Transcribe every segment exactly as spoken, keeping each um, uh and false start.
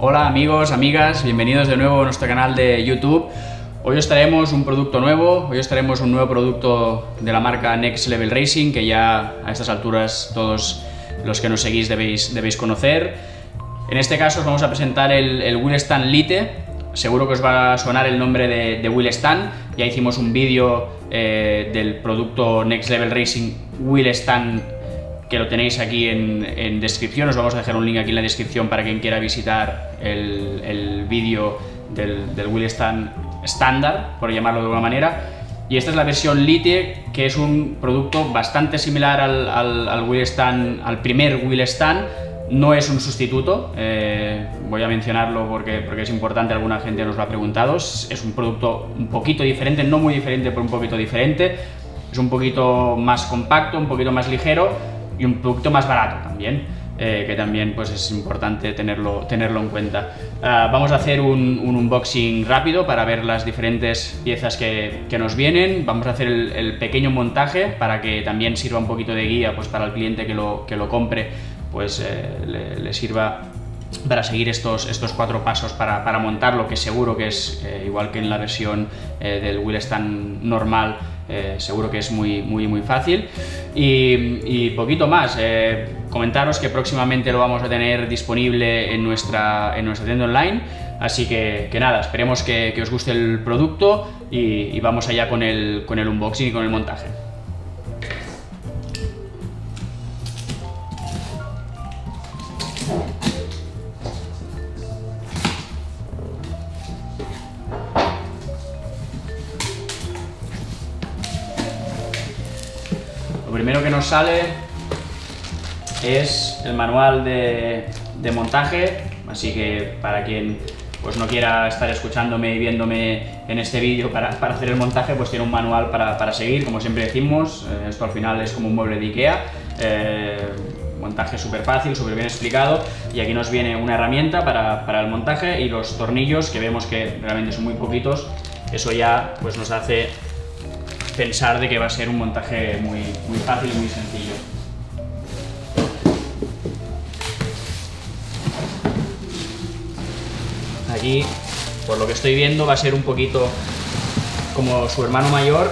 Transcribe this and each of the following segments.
Hola amigos, amigas, bienvenidos de nuevo a nuestro canal de YouTube. Hoy os traemos un producto nuevo, hoy os traemos un nuevo producto de la marca Next Level Racing, que ya a estas alturas todos los que nos seguís debéis, debéis conocer. En este caso os vamos a presentar el, el Wheel Stand Lite. Seguro que os va a sonar el nombre de, de Wheel Stand. Ya hicimos un vídeo eh, del producto Next Level Racing Wheel Stand, que lo tenéis aquí en, en descripción. Os vamos a dejar un link aquí en la descripción para quien quiera visitar el, el vídeo del, del Wheel Stand estándar, por llamarlo de alguna manera. Y esta es la versión Lite, que es un producto bastante similar al, al, al Wheel Stand, al primer Wheel Stand. No es un sustituto, eh, voy a mencionarlo porque, porque es importante, alguna gente nos lo ha preguntado. Es, es un producto un poquito diferente, no muy diferente, pero un poquito diferente. Es un poquito más compacto, un poquito más ligero y un producto más barato también, eh, que también pues es importante tenerlo, tenerlo en cuenta. Uh, vamos a hacer un, un unboxing rápido para ver las diferentes piezas que, que nos vienen. Vamos a hacer el, el pequeño montaje para que también sirva un poquito de guía pues, para el cliente que lo, que lo compre, pues eh, le, le sirva para seguir estos, estos cuatro pasos para, para montarlo, que seguro que es eh, igual que en la versión eh, del Wheel Stand normal. Eh, seguro que es muy, muy, muy fácil. Y, y poquito más. Eh, comentaros que próximamente lo vamos a tener disponible en nuestra, en nuestra tienda online. Así que, que nada, esperemos que, que os guste el producto y, y vamos allá con el, con el unboxing y con el montaje. Lo primero que nos sale es el manual de, de montaje, así que para quien pues, no quiera estar escuchándome y viéndome en este vídeo para, para hacer el montaje, pues tiene un manual para, para seguir, como siempre decimos. Eh, esto al final es como un mueble de IKEA, eh, montaje súper fácil, súper bien explicado, y aquí nos viene una herramienta para, para el montaje y los tornillos, que vemos que realmente son muy poquitos. Eso ya pues, nos hace pensar de que va a ser un montaje muy, muy fácil y muy sencillo. Aquí, por lo que estoy viendo, va a ser un poquito como su hermano mayor.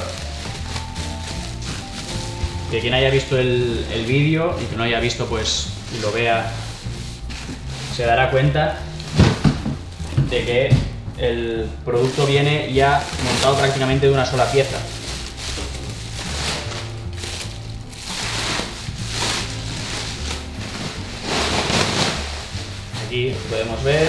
Que quien haya visto el, el vídeo y que no haya visto, pues, y lo vea, se dará cuenta de que el producto viene ya montado prácticamente de una sola pieza. Aquí podemos ver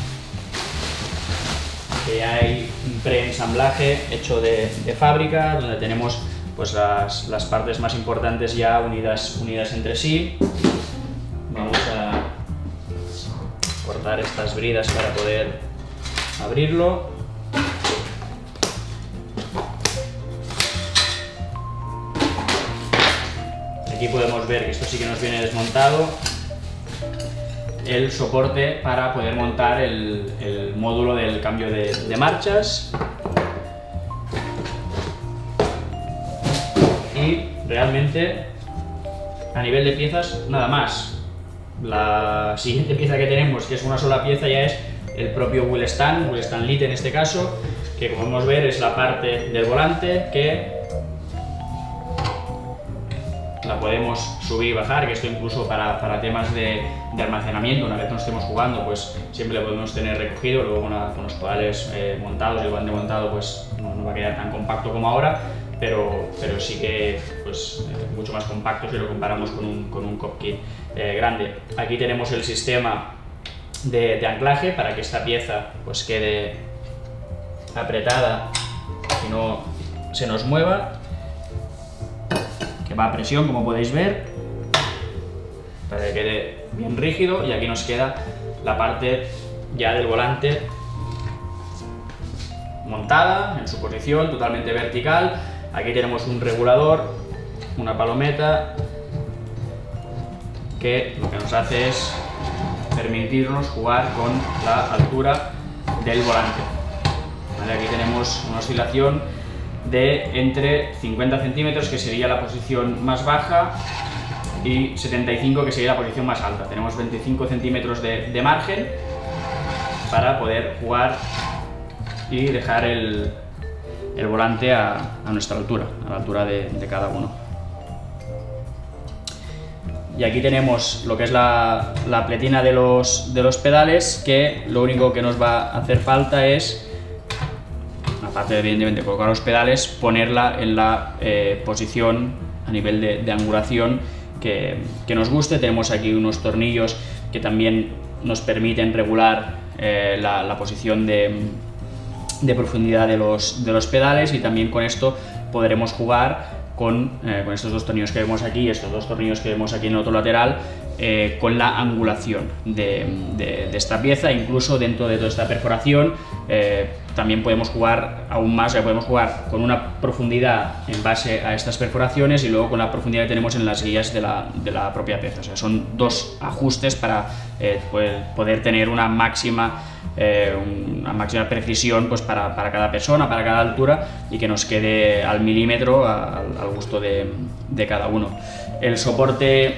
que hay un preensamblaje hecho de, de fábrica, donde tenemos pues, las, las partes más importantes ya unidas, unidas entre sí. Vamos a cortar estas bridas para poder abrirlo. Aquí podemos ver que esto sí que nos viene desmontado. El soporte para poder montar el, el módulo del cambio de, de marchas. Y realmente a nivel de piezas nada más. La siguiente pieza que tenemos, que es una sola pieza, ya es el propio Wheel Stand, Wheel Stand Lite en este caso, que como podemos ver es la parte del volante que la podemos subir y bajar, que esto incluso para, para temas de, de almacenamiento, una vez que no estemos jugando, pues siempre lo podemos tener recogido. Luego con, la, con los pedales eh, montados y el volante montado, pues no, no va a quedar tan compacto como ahora, pero, pero sí que pues, eh, mucho más compacto si lo comparamos con un, con un cockpit eh, grande. Aquí tenemos el sistema de, de anclaje para que esta pieza pues quede apretada y no se nos mueva, que va a presión, como podéis ver, para que quede bien rígido. Y aquí nos queda la parte ya del volante montada en su posición totalmente vertical. Aquí tenemos un regulador, una palometa, que lo que nos hace es permitirnos jugar con la altura del volante. ¿Vale? Aquí tenemos una oscilación de entre cincuenta centímetros, que sería la posición más baja, y setenta y cinco, que sería la posición más alta. Tenemos veinticinco centímetros de, de margen, para poder jugar y dejar el, el volante a, a nuestra altura, a la altura de, de cada uno. Y aquí tenemos lo que es la, la pletina de los, de los pedales, que lo único que nos va a hacer falta es, aparte de evidentemente colocar los pedales, ponerla en la eh, posición a nivel de, de angulación que, que nos guste. Tenemos aquí unos tornillos que también nos permiten regular eh, la, la posición de, de profundidad de los, de los pedales, y también con esto podremos jugar Con, eh, con estos dos tornillos que vemos aquí y estos dos tornillos que vemos aquí en el otro lateral, eh, con la angulación de, de, de esta pieza. Incluso dentro de toda esta perforación eh, también podemos jugar aún más, ya podemos jugar con una profundidad en base a estas perforaciones y luego con la profundidad que tenemos en las guías de la, de la propia pieza. O sea, son dos ajustes para eh, poder tener una máxima Eh, una máxima precisión pues para, para cada persona, para cada altura, y que nos quede al milímetro a, al gusto de, de cada uno. El soporte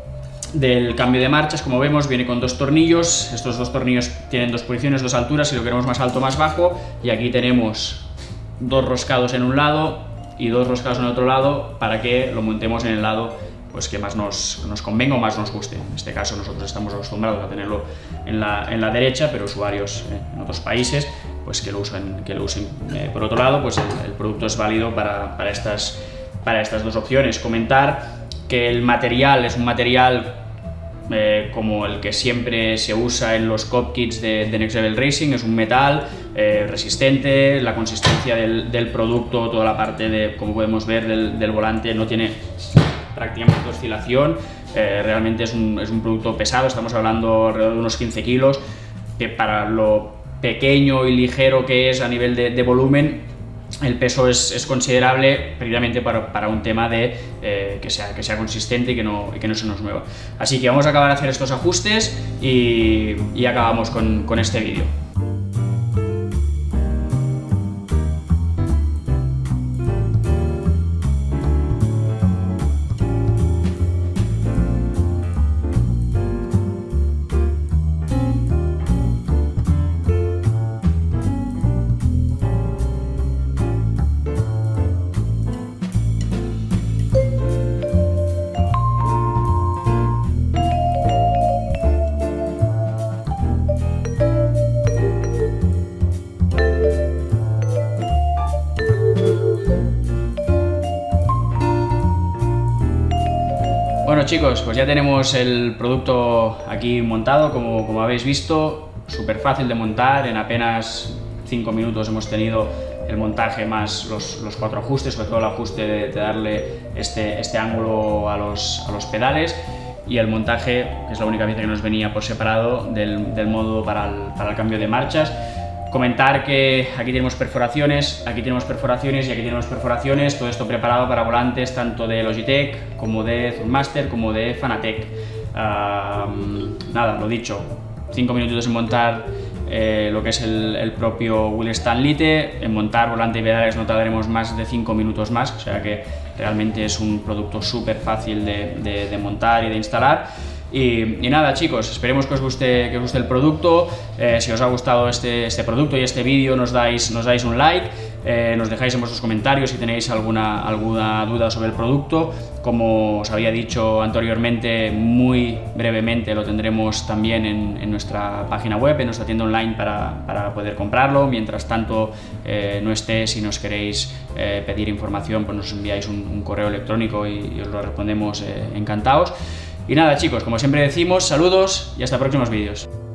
del cambio de marchas, como vemos, viene con dos tornillos. Estos dos tornillos tienen dos posiciones, dos alturas, si lo queremos más alto o más bajo, y aquí tenemos dos roscados en un lado y dos roscados en el otro lado para que lo montemos en el lado pues que más nos, nos convenga o más nos guste. En este caso nosotros estamos acostumbrados a tenerlo en la, en la derecha, pero usuarios eh, en otros países pues que lo usen, que lo usen eh, por otro lado, pues el, el producto es válido para, para, estas, para estas dos opciones. Comentar que el material es un material eh, como el que siempre se usa en los Cop Kits de, de Next Level Racing. Es un metal eh, resistente, la consistencia del, del producto, toda la parte de, como podemos ver, del, del volante no tiene prácticamente oscilación. Eh, realmente es un, es un producto pesado, estamos hablando alrededor de unos quince kilos, que para lo pequeño y ligero que es a nivel de, de volumen, el peso es, es considerable, precisamente para, para un tema de eh, que, sea, que sea consistente y que, no, y que no se nos mueva. Así que vamos a acabar de hacer estos ajustes y, y acabamos con, con este vídeo. Bueno chicos, pues ya tenemos el producto aquí montado, como, como habéis visto, súper fácil de montar. En apenas cinco minutos hemos tenido el montaje más los, los cuatro ajustes, sobre todo el ajuste de, de darle este, este ángulo a los, a los pedales, y el montaje, que es la única pieza que nos venía por separado, del, del modo para el, para el cambio de marchas. Comentar que aquí tenemos perforaciones, aquí tenemos perforaciones y aquí tenemos perforaciones, todo esto preparado para volantes tanto de Logitech como de Thrustmaster como de Fanatec. Uh, nada, lo dicho, cinco minutos en montar eh, lo que es el, el propio wheel stand Lite. En montar volante y pedales no tardaremos más de cinco minutos más, o sea que realmente es un producto súper fácil de, de, de montar y de instalar. Y, y nada chicos, esperemos que os guste, que os guste el producto. Eh, si os ha gustado este, este producto y este vídeo, nos dais, nos dais un like, eh, nos dejáis en vuestros comentarios si tenéis alguna, alguna duda sobre el producto. Como os había dicho anteriormente, muy brevemente lo tendremos también en, en nuestra página web, en nuestra tienda online para, para poder comprarlo. Mientras tanto eh, no esté, si nos queréis eh, pedir información, pues nos enviáis un, un correo electrónico y, y os lo respondemos eh, encantados. Y nada chicos, como siempre decimos, saludos y hasta próximos vídeos.